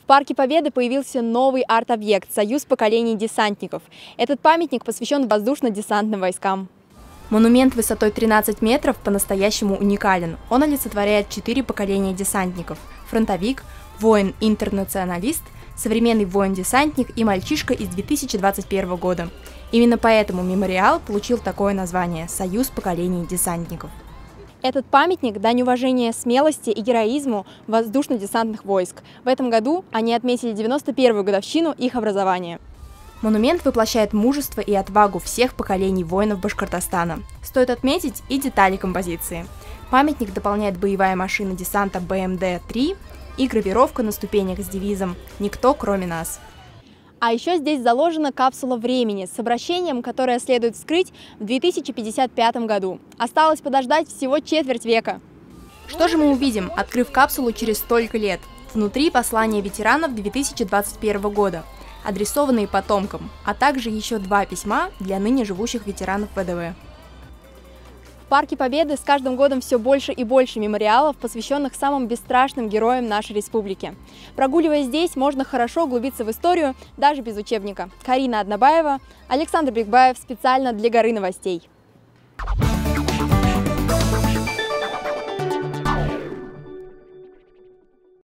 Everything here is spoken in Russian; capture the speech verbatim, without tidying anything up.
Парке Победы появился новый арт-объект «Союз поколений десантников». Этот памятник посвящен воздушно-десантным войскам. Монумент высотой тринадцать метров по-настоящему уникален. Он олицетворяет четыре поколения десантников – фронтовик, воин-интернационалист, современный воин-десантник и мальчишка из две тысячи двадцать первого года. Именно поэтому мемориал получил такое название – «Союз поколений десантников». Этот памятник – дань уважения смелости и героизму воздушно-десантных войск. В этом году они отметили девяносто первую годовщину их образования. Монумент воплощает мужество и отвагу всех поколений воинов Башкортостана. Стоит отметить и детали композиции. Памятник дополняет боевая машина десанта бэ эм дэ три и гравировка на ступенях с девизом «Никто, кроме нас». А еще здесь заложена капсула времени с обращением, которое следует вскрыть в две тысячи пятьдесят пятом году. Осталось подождать всего четверть века. Что же мы увидим, открыв капсулу через столько лет? Внутри послания ветеранов две тысячи двадцать первого года, адресованные потомкам, а также еще два письма для ныне живущих ветеранов вэ дэ вэ. В Парке Победы с каждым годом все больше и больше мемориалов, посвященных самым бесстрашным героям нашей республики. Прогуливаясь здесь, можно хорошо углубиться в историю, даже без учебника. Карина Однобаева, Александр Бекбаев специально для «Горы новостей».